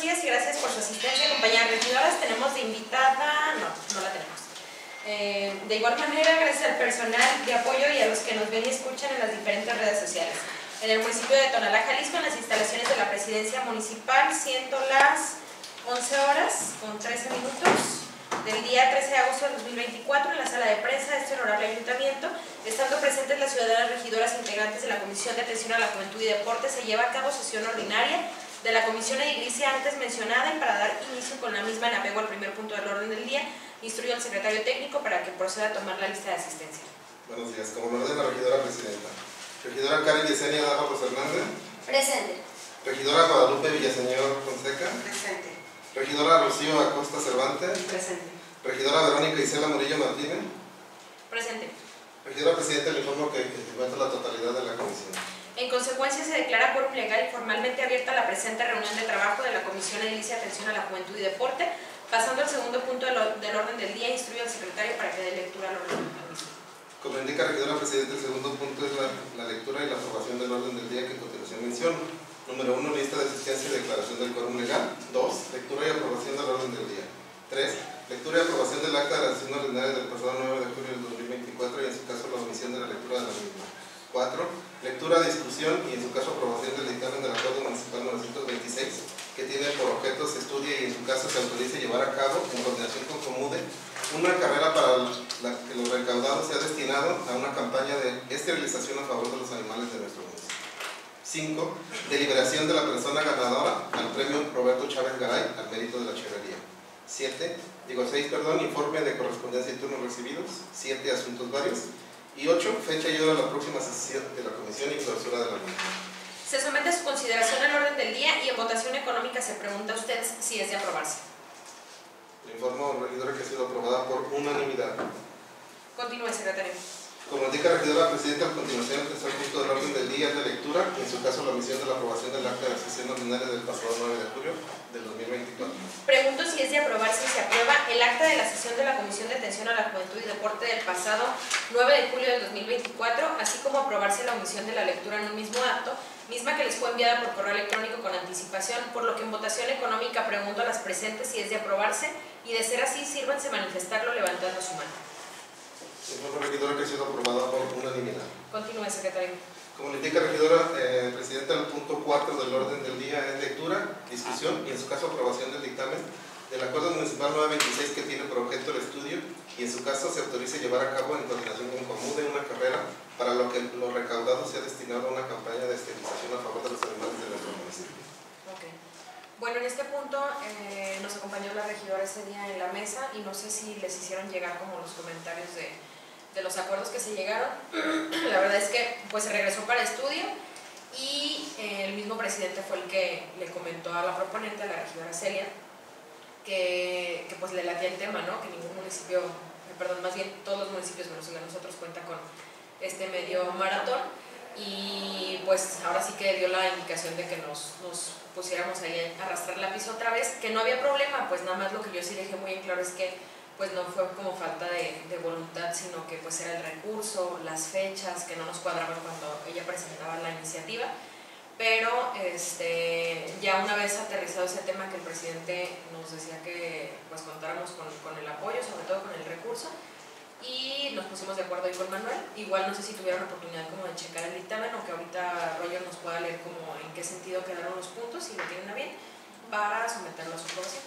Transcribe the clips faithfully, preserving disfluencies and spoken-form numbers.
días y gracias por su asistencia. Compañeras regidoras, tenemos de invitada, no, no la tenemos. Eh, de igual manera, gracias al personal de apoyo y a los que nos ven y escuchan en las diferentes redes sociales. En el municipio de Tonalá, Jalisco, en las instalaciones de la presidencia municipal, siendo las once horas con trece minutos del día trece de agosto del dos mil veinticuatro, en la sala de prensa de este honorable ayuntamiento, estando presentes las ciudadanas regidoras integrantes de la Comisión de Atención a la Juventud y Deporte, se lleva a cabo sesión ordinaria de la Comisión Edilicia antes mencionada, y para dar inicio con la misma en apego al primer punto del orden del día, instruyo al secretario técnico para que proceda a tomar la lista de asistencia. Buenos días. Como lo ordena la regidora presidenta. Regidora Karen Yesenia Dávalos Hernández. Presente. Regidora Guadalupe Villaseñor Fonseca. Presente. Regidora Rocío Acosta Cervantes. Presente. Regidora Verónica Isela Murillo Martínez. Presente. Regidora presidenta, le informo que encuentra la totalidad de la comisión. En consecuencia, se declara quórum legal y formalmente abierta la presente reunión de trabajo de la Comisión Edilicia Atención a la Juventud y Deporte. Pasando al segundo punto del, del orden del día, instruyo al secretario para que dé lectura al orden del mismo. Como indica regidora presidenta, el segundo punto es la, la lectura y la aprobación del orden del día que a continuación menciono. Número uno, lista de asistencia y declaración del quórum legal. Dos, lectura y aprobación del orden del día. Tres, lectura y aprobación del acta de la sesión ordinaria del pasado nueve de julio del dos mil veinticuatro y en su caso la omisión de la lectura de la misma. Cuatro, lectura, discusión y en su caso aprobación del dictamen del Acuerdo Municipal novecientos veintiséis, que tiene por objeto se estudie y en su caso se autorice llevar a cabo, en coordinación con Comude, una carrera para la que lo recaudado sea destinado a una campaña de esterilización a favor de los animales de nuestro municipio. Cinco, deliberación de la persona ganadora al premio Roberto Chávez Garay al mérito de la chirrería. Siete, digo seis, perdón, informe de correspondencia y turnos recibidos. Siete, asuntos varios. Y ocho, fecha y hora de la próxima sesión de la comisión y clausura de la misma. Se somete a su consideración el orden del día y en votación económica se pregunta a usted si es de aprobarse. Le informo, regidora, que ha sido aprobada por unanimidad. Continúe, secretario. Como indica la regidora presidenta, a continuación el tercer punto del orden del día es de lectura, y en su caso la omisión de la aprobación del acta de la sesión ordinaria del pasado nueve de julio del dos mil veinticuatro. Pregunto si es de aprobarse y se aprueba el acta de la sesión de la Comisión de Atención a la Juventud y Deporte del pasado nueve de julio del dos mil veinticuatro, así como aprobarse la omisión de la lectura en un mismo acto, misma que les fue enviada por correo electrónico con anticipación, por lo que en votación económica pregunto a las presentes si es de aprobarse, y de ser así, sírvanse manifestarlo levantando su mano. Informe, regidora, que ha sido aprobada por unanimidad. Continúe, secretario. Como le indica, regidora eh, presidenta, el punto cuatro del orden del día es lectura, discusión y en su caso aprobación del dictamen del Acuerdo Municipal novecientos veintiséis, que tiene por objeto el estudio y en su caso se autorice llevar a cabo en coordinación con Comude una carrera para lo que lo recaudado sea destinado a una campaña de esterilización a favor de los animales de nuestro municipio. Okay. Bueno, en este punto eh, nos acompañó la regidora ese día en la mesa y no sé si les hicieron llegar como los comentarios de, de los acuerdos que se llegaron. La verdad es que pues se regresó para estudio y eh, el mismo presidente fue el que le comentó a la proponente, a la regidora Celia, que, que pues le latía el tema, ¿no? Que ningún municipio, eh, perdón, más bien todos los municipios menos el de nosotros cuentan con este medio maratón, y pues ahora sí que dio la indicación de que nos, nos pusiéramos ahí a arrastrar la pista otra vez, que no había problema, pues nada más lo que yo sí dejé muy en claro es que pues no fue como falta de, de voluntad, sino que pues era el recurso, las fechas que no nos cuadraban cuando ella presentaba la iniciativa. Pero este, ya una vez aterrizado ese tema, que el presidente nos decía que pues contáramos con, con el apoyo, sobre todo con el recurso, y nos pusimos de acuerdo ahí con Manuel. Igual no sé si tuvieron oportunidad como de checar el dictamen, o que ahorita Roger nos pueda leer como en qué sentido quedaron los puntos, si lo tienen a bien, para someterlo a su aprobación.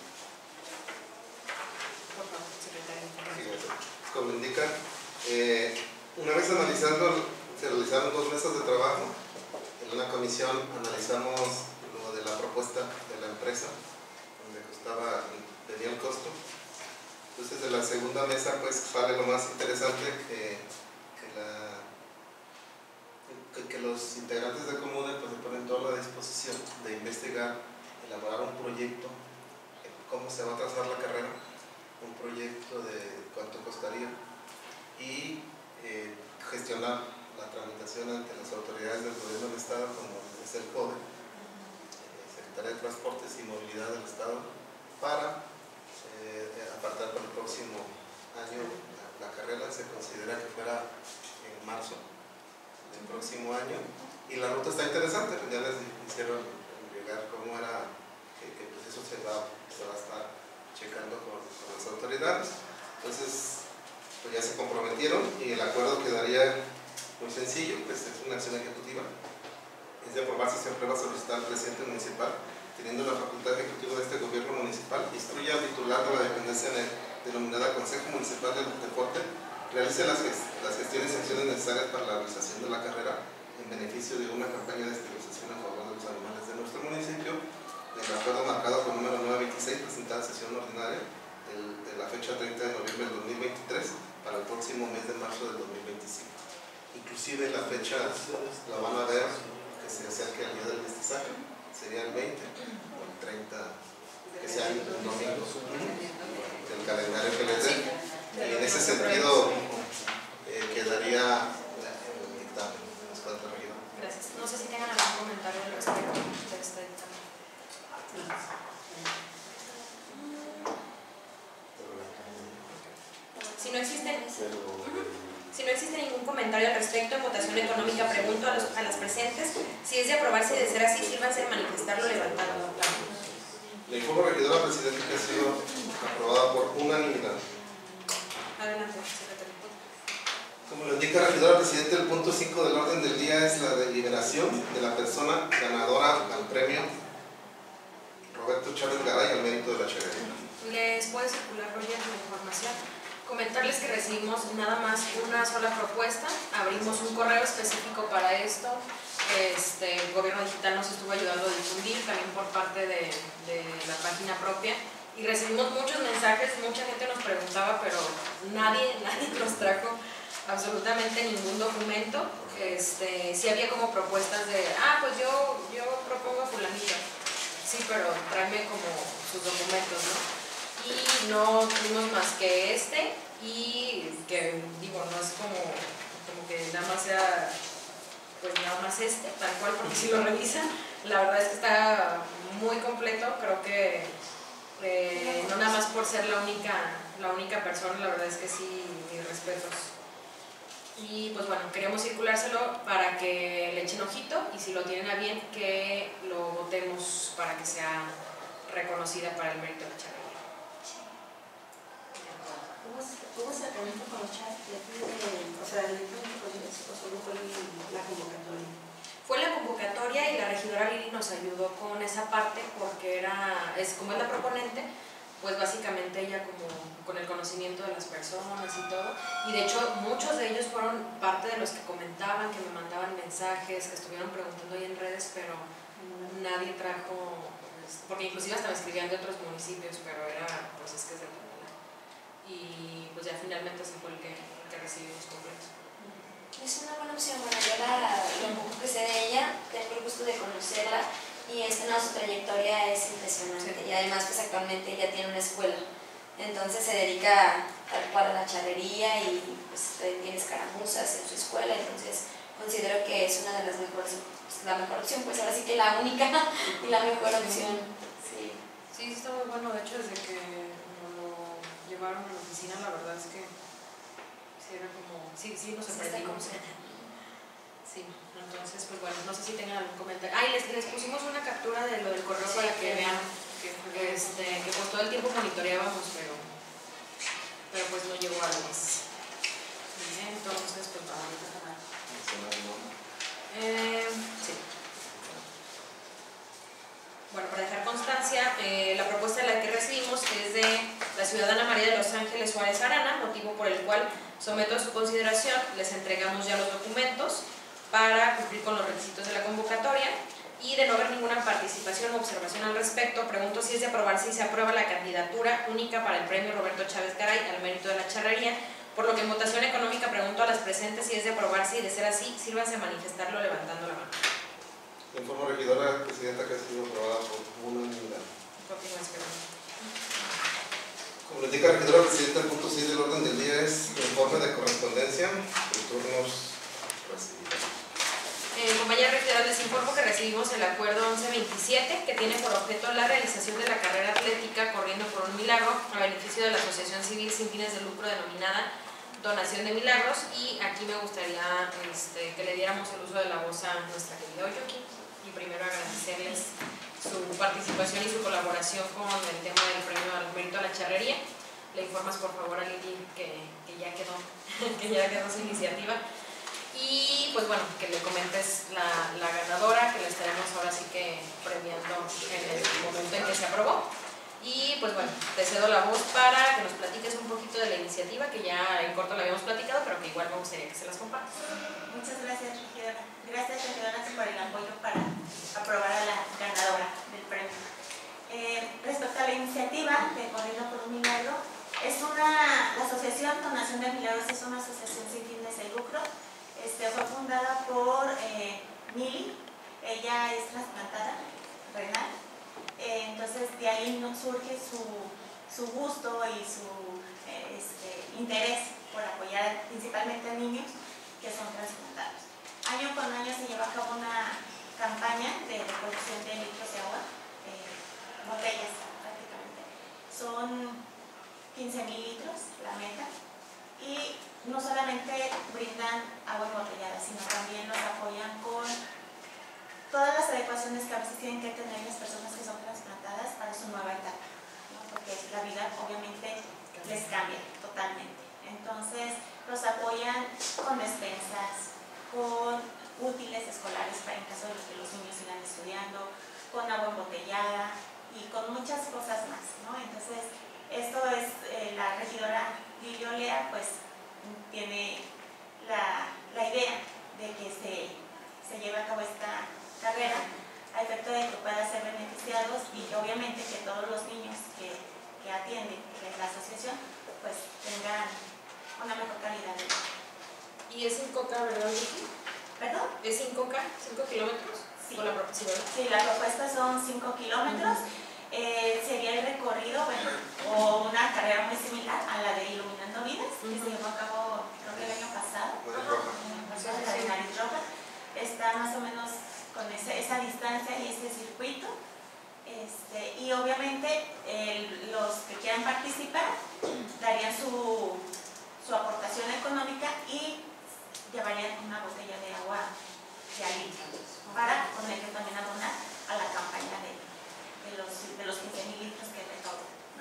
Por favor, secretario. Sí, como indica, eh, una vez analizando, se realizaron dos mesas de trabajo. En una comisión analizamos lo de la propuesta de la empresa, donde costaba, tenía el costo. Entonces, de la segunda mesa, pues sale lo más interesante, que, que, la, que, que los integrantes de Comude pues se ponen toda la disposición de investigar, elaborar un proyecto, cómo se va a trazar la carrera, un proyecto de cuánto costaría y eh, gestionar la tramitación ante las autoridades del gobierno del Estado, como es el C O D E, eh, Secretaría de Transportes y Movilidad del Estado, para eh, apartar para el próximo año la, la carrera. Se considera que fuera en marzo del próximo año, y la ruta está interesante, pues ya les hicieron llegar cómo era, que, que pues eso se y el acuerdo quedaría muy sencillo, pues es una acción ejecutiva. Es de aprobar si se aprueba solicitar al presidente municipal, teniendo la facultad ejecutiva de este gobierno municipal, instruye al titular de la dependencia denominada Consejo Municipal del Deporte, realice las, las gestiones y acciones necesarias para la realización de la carrera en beneficio de una campaña de esterilización a favor de los animales de nuestro municipio, del acuerdo marcado con número nueve veintiséis, presentada en sesión ordinaria el, de la fecha treinta de noviembre del dos mil veintitrés para el próximo mes de marzo del dos mil veinticinco. Inclusive la fecha la van a ver que se acerque al día del mestizaje, sería el veinte o el treinta, que sea el domingo del calendario que les dé, y en ese sentido eh, quedaría el dictamen de las cuatro regiones. Gracias. No sé si tengan algún comentario al respecto de este dictamen. Si no existe, si no existe ningún comentario al respecto, en votación económica pregunto a, los, a las presentes si es de aprobarse y de ser así, sírvanse de manifestarlo levantando la mano. Le informo, regidora presidente, que ha sido aprobada por unanimidad. Adelante, secretario. Como lo indica la regidora presidente, el punto cinco del orden del día es la deliberación de la persona ganadora al premio Roberto Chávez Garay al mérito de la charrería. Les puede circular, Roger, la información. Comentarles que recibimos nada más una sola propuesta, abrimos un correo específico para esto. Este, el gobierno digital nos estuvo ayudando a difundir también por parte de, de la página propia, y recibimos muchos mensajes, mucha gente nos preguntaba, pero nadie, nadie nos trajo absolutamente ningún documento. Este, sí había como propuestas de, ah, pues yo, yo propongo a fulanito, sí, pero tráeme como sus documentos, ¿no? Y no tuvimos más que este, y que digo, no es como, como que nada más sea, pues nada más este, tal cual, porque si lo revisan, la verdad es que está muy completo. Creo que eh, no nada más por ser la única, la única persona, la verdad es que sí, mis respetos. Y pues bueno, queríamos circulárselo para que le echen ojito, y si lo tienen a bien, que lo votemos para que sea reconocida para el mérito de la charrería. ¿Hubo acercamiento con los chats? O sea, el electrónico solo fue la convocatoria. Fue la convocatoria, y la regidora Lili nos ayudó con esa parte, porque era, es como es la proponente, pues básicamente ella como con el conocimiento de las personas y todo, y de hecho muchos de ellos fueron parte de los que comentaban, que me mandaban mensajes, que estuvieron preguntando ahí en redes, pero nadie trajo, pues, porque inclusive hasta me escribían de otros municipios, pero era, pues es que es de Tonalá, y pues ya finalmente ese fue el que, el que recibimos completo. Es una buena opción. Bueno, yo la, lo poco que sé de ella, tengo el gusto de conocerla, y esta no, su trayectoria es impresionante. Sí. Y además pues actualmente ella tiene una escuela, entonces se dedica tal cual a la charrería, y pues tiene escaramuzas en su escuela, entonces considero que es una de las mejores, pues, la mejor opción, pues ahora sí que la única y la mejor opción. Sí, sí, sí está muy bueno. De hecho, desde que nos lo llevaron a la oficina, la verdad es que sí era como, sí, sí nos sorprendimos. Sí, entonces, pues bueno, no sé si tengan algún comentario. Ah, y les, les pusimos una captura de lo del correo, sí, para que vean que, que, este, que pues todo el tiempo monitoreábamos, pero, pero pues no llegó a lo más. Bien, entonces, pues vamos a acabar. Eh, sí. Bueno, para dejar constancia, eh, la propuesta de la que recibimos es de la ciudadana María de los Ángeles Suárez Arana, motivo por el cual someto a su consideración. Les entregamos ya los documentos para cumplir con los requisitos de la convocatoria, y de no haber ninguna participación o observación al respecto, pregunto si es de aprobarse y se aprueba la candidatura única para el premio Roberto Chávez Garay al mérito de la charrería, por lo que en votación económica pregunto a las presentes si es de aprobarse, y de ser así, sírvanse a manifestarlo levantando la mano. Informo, regidora presidenta, que ha sido aprobada por unanimidad. Como le indica la regidora presidenta, el punto seis del orden del día es el informe de correspondencia de turnos recibidos. Eh, compañeros regidores, les informo que recibimos el acuerdo once veintisiete, que tiene por objeto la realización de la carrera atlética Corriendo por un Milagro a beneficio de la Asociación Civil Sin Fines de Lucro denominada Donación de Milagros, y aquí me gustaría este, que le diéramos el uso de la voz a nuestra querida Oyoki, y primero agradecerles su participación y su colaboración con el tema del premio al mérito a la charrería. le informas por favor a Lili que, que ya quedó, que ya quedó su iniciativa. Y pues bueno, que le comentes la, la ganadora, que la estaremos ahora sí que premiando en el momento en que se aprobó. Y pues bueno, te cedo la voz para que nos platiques un poquito de la iniciativa, que ya en corto la habíamos platicado, pero que igual me gustaría que se las compartas. Muchas gracias, regidora. Gracias, regidora, por el apoyo para aprobar a la ganadora del premio. Eh, respecto a la iniciativa de Corriendo por un Milagro, es una, la Asociación Donación de Milagros es una asociación sin fines de lucro. Este, fue fundada por eh, Mili, ella es trasplantada renal. Eh, entonces de ahí nos surge su, su gusto y su eh, este, interés por apoyar principalmente a niños que son trasplantados. Año con año se lleva a cabo una campaña de recolección de litros de agua, eh, botellas prácticamente. Son quince mil litros la meta, y no solamente brindan agua embotellada, sino también nos apoyan con todas las adecuaciones que a veces tienen que tener las personas que son trasplantadas para su nueva etapa, ¿no? Porque la vida obviamente les cambia totalmente. Entonces los apoyan con despensas, con útiles escolares para en caso de que los niños sigan estudiando, con agua embotellada y con muchas cosas más, ¿no? Entonces esto es, eh, la regidora Lili Olea pues tiene la, la idea de que se, se lleve a cabo esta carrera a efecto de que puedan ser beneficiados y obviamente que todos los niños que, que atienden que es la asociación pues tengan una mejor calidad de vida. ¿Y es cinco K, verdad, Vicky? ¿Perdón? ¿Es cinco K? ¿cinco kilómetros? Sí. ¿Con la proporción? Sí, la propuesta son cinco kilómetros. Uh-huh. eh, sería el recorrido, bueno, o una carrera muy similar a la de Iluminando Vidas, uh-huh, que se llevó a cabo creo que el año pasado. Uh-huh. La de Nariz Roja. Está más o menos con ese, esa distancia y este circuito. Este, y obviamente el, los que quieran participar darían su, su aportación económica y llevarían una botella de agua de al litro para con el que también abonar a la campaña de, de los de los quince mil litros que recaudan, ¿no?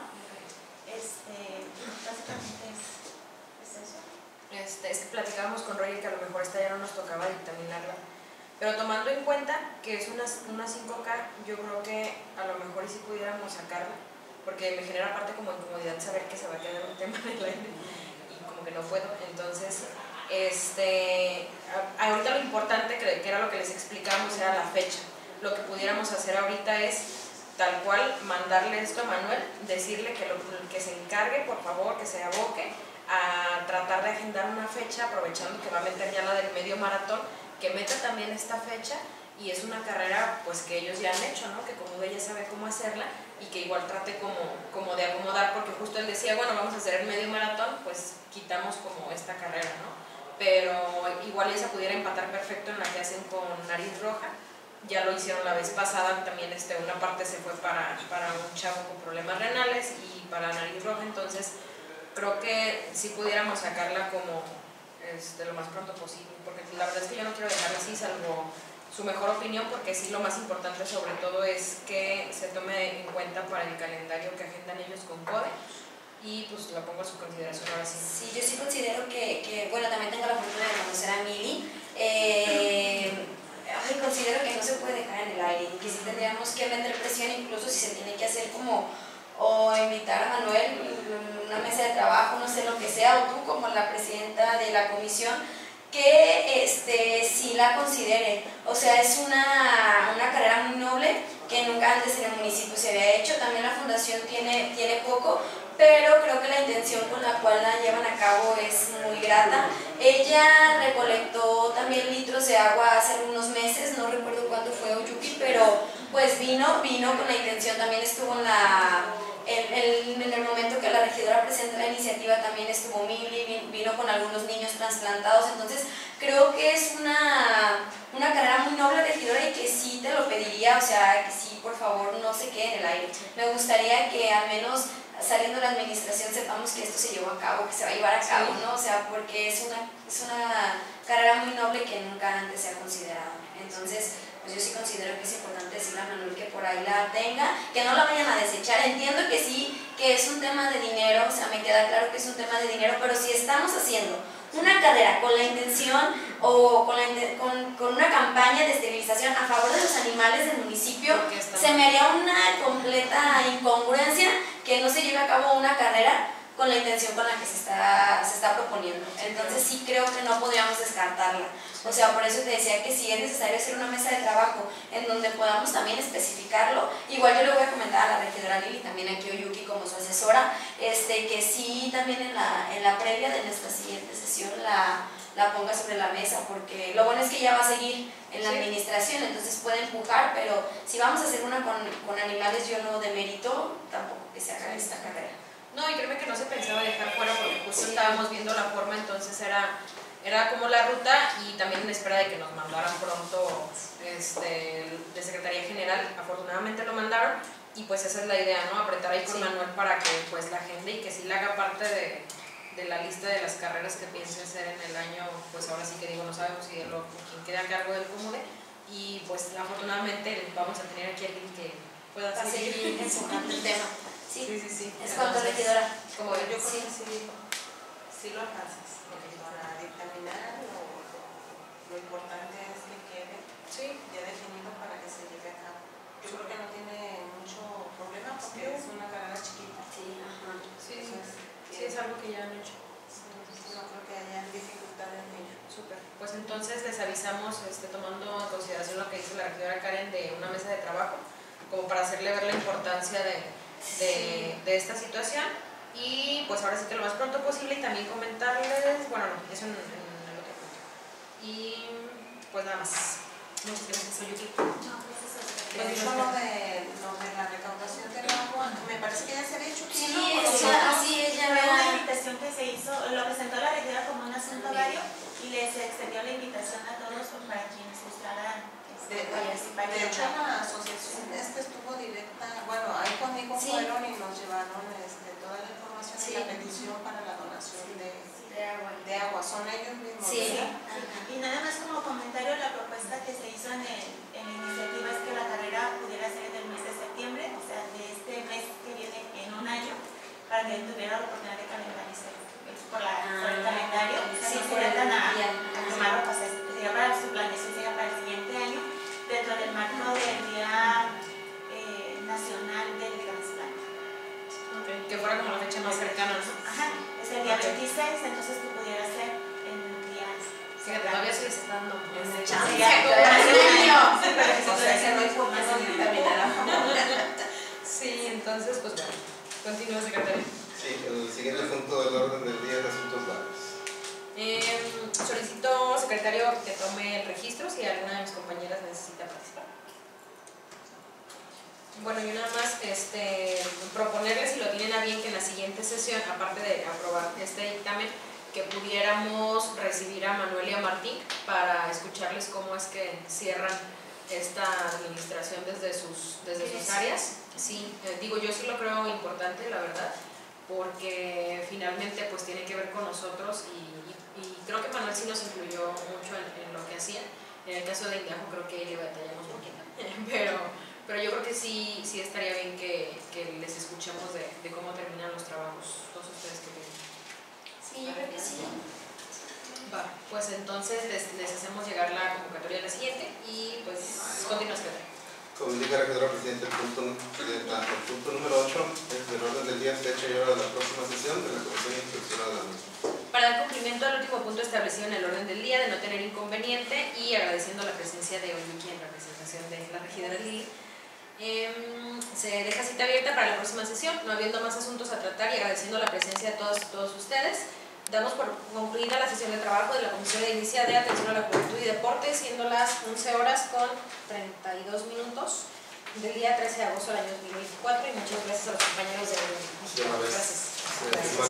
Este, básicamente es, es eso. Este, es que platicábamos con Roger que a lo mejor esta ya no nos tocaba dictaminarla, pero tomando en cuenta que es una, una cinco K, yo creo que a lo mejor y si pudiéramos sacarla, porque me genera parte como incomodidad saber que se va a quedar un tema en el aire y como que no puedo. Entonces este, a, ahorita lo importante que, que era lo que les explicamos era la fecha. Lo que pudiéramos hacer ahorita es tal cual mandarle esto a Manuel, decirle que, lo, que se encargue por favor, que se aboque a tratar de agendar una fecha, aprovechando que va a meter ya la del medio maratón, que meta también esta fecha, y es una carrera pues que ellos ya han hecho, ¿no? Que como ella sabe cómo hacerla y que igual trate como, como de acomodar, porque justo él decía, bueno, vamos a hacer el medio maratón, pues quitamos como esta carrera, ¿no? Pero igual esa pudiera empatar perfecto en la que hacen con Nariz Roja. Ya lo hicieron la vez pasada, también este, una parte se fue para, para un chavo con problemas renales y para Nariz Roja, entonces creo que sí pudiéramos sacarla como este, lo más pronto posible, porque la verdad es que yo no quiero dejarla así, salvo su mejor opinión, porque sí lo más importante sobre todo es que se tome en cuenta para el calendario que agendan ellos con CODE, y pues la pongo a su consideración ahora sí. Sí, yo sí considero que, que bueno, también tengo la fortuna de conocer a Mili, eh, ay, considero que no se puede dejar en el aire, y que sí tendríamos que meter presión, incluso si se tiene que hacer como, o invitar a Manuel, una mesa de trabajo, no sé lo que sea, o tú como la presidenta de la comisión, que este, sí la considere. O sea, es una, una carrera muy noble que nunca antes en el municipio se había hecho. También la fundación tiene, tiene poco, pero creo que la intención con la cual la llevan a cabo es muy grata. Ella recolectó también litros de agua hace algunos meses, no recuerdo cuándo fue Oyuki, pero pues vino, vino con la intención, también estuvo en la... En el, en el momento que la regidora presenta la iniciativa también estuvo Mili, vino con algunos niños trasplantados, entonces creo que es una, una carrera muy noble, regidora, y que sí te lo pediría, o sea, que sí, por favor, no se quede en el aire. Me gustaría que al menos saliendo de la administración sepamos que esto se llevó a cabo, que se va a llevar a cabo, ¿no? O sea, porque es una, es una carrera muy noble que nunca antes se ha considerado. Entonces, pues yo sí considero que es importante decirle a Manuel que por ahí la tenga, que no la vayan a desechar. Entiendo que sí, que es un tema de dinero, o sea, me queda claro que es un tema de dinero, pero si estamos haciendo una carrera con la intención o con, la, con, con una campaña de esterilización a favor de los animales del municipio, se me haría una completa incongruencia que no se lleve a cabo una carrera con la intención con la que se está, se está proponiendo. Entonces sí creo que no podríamos descartarla. O sea, por eso te decía que si es necesario hacer una mesa de trabajo en donde podamos también especificarlo, igual yo le voy a comentar a la regidora Lili, también aquí Oyuki como su asesora, este, que sí también en la, en la previa de nuestra siguiente sesión la, la ponga sobre la mesa, porque lo bueno es que ya va a seguir en la administración, entonces puede empujar, pero si vamos a hacer una con, con animales, yo no demerito tampoco que se haga esta carrera. No, y créeme que no se pensaba dejar fuera porque justo sí. estábamos viendo la forma, entonces era, era como la ruta y también en espera de que nos mandaran pronto este, de Secretaría General. Afortunadamente lo mandaron y pues esa es la idea, ¿no? Apretar ahí con sí. Manuel para que pues la gente y que sí le haga parte de, de la lista de las carreras que piense hacer en el año, pues ahora sí que digo, no sabemos si lo, quien quede a cargo del Comude y pues afortunadamente vamos a tener aquí a alguien que pueda seguir enfocando el tema. Sí, sí, sí, sí. Es cuanto regidora. Como yo creo sí. que sí, sí lo alcanzas, porque para dictaminar lo, lo importante es que quede sí. ya definido para que se lleve a cabo. Yo creo que no tiene mucho problema porque sí. es una carrera chiquita. Sí, ajá. Sí, Entonces, sí, es algo que ya han hecho. Entonces no creo que haya dificultad en ello. Súper. Pues entonces les avisamos, este, tomando en consideración lo que dice la regidora Karen, de una mesa de trabajo, como para hacerle ver la importancia de De, de esta situación y pues ahora sí que lo más pronto posible y también comentarles, bueno no, eso en, en el otro punto y pues nada más. Muchas gracias, Oyuki. No, pues eso lo de, lo de la recaudación del agua, me parece que ya se había hecho aquí, sí, ¿no? Sí, así es, ya fue una una invitación que se hizo, lo presentó la regidora como un asunto vario y les extendió la invitación a todos para quienes gustaran De, de, de hecho la asociación este estuvo directa, bueno, ahí conmigo sí. fueron y nos llevaron este, toda la información sí. y la petición para la donación de, de, agua. de agua, son ellos mismos. Sí. Y nada más como comentario, la propuesta que se hizo en, el, en la iniciativa es que la carrera pudiera ser en el mes de septiembre, o sea, de este mes que viene en un año, para que tuviera la oportunidad de calendarizar por, la, ah, por el calendario, o sea, sí, no sería tan a, a tomarlo, pues, sería para su planeación, sería para el siguiente año, dentro del marco del Día eh, Nacional del Trasplante. Okay. Que fuera como la fecha más cercana. Ajá, es el día okay. veintiséis, entonces que pudiera ser en días. Fíjate, todavía se les está dando de chance. Sí, sí, entonces, pues bueno, continúa, secretario. Sí, el siguiente punto del orden del día es asuntos varios. Eh, solicito, secretario, que tome el registro si alguna de mis compañeras necesita participar. Bueno, y nada más este, proponerles, si lo tienen a bien, que en la siguiente sesión, aparte de aprobar este dictamen, que pudiéramos recibir a Manuel y a Martín para escucharles cómo es que cierran esta administración desde sus, desde sus áreas. Sí, eh, digo, yo sí lo creo importante, la verdad, porque finalmente pues tiene que ver con nosotros y y creo que Manuel sí nos incluyó mucho en, en lo que hacía. En el caso de Indiajo creo que le batallamos un poquito, pero, pero yo creo que sí, sí estaría bien que, que les escuchemos de, de cómo terminan los trabajos, todos ustedes que tienen. Sí, yo creo que sí. Va, pues entonces les, les hacemos llegar la convocatoria de la siguiente y pues continúa, secretario. Comunica a la regidora presidente el punto, el punto número ocho es el orden del día, fecha y hora de la próxima sesión de la Comisión Inspectora de la misma. Para dar cumplimiento al último punto establecido en el orden del día de no tener inconveniente y agradeciendo la presencia de Oyuki en representación de la regidora Lili, eh, se deja cita abierta para la próxima sesión, no habiendo más asuntos a tratar y agradeciendo la presencia de todos, todos ustedes. Damos por concluida la sesión de trabajo de la Comisión de Inicia de Atención a la Juventud y Deportes, siendo las once horas con treinta y dos minutos del día trece de agosto del año dos mil veinticuatro, y muchas gracias a los compañeros de Gracias. Gracias.